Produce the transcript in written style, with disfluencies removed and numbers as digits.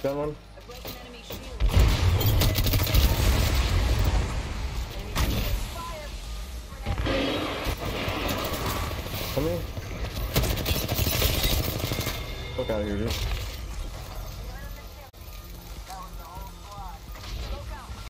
Down one. Come here. Fuck out of here, dude.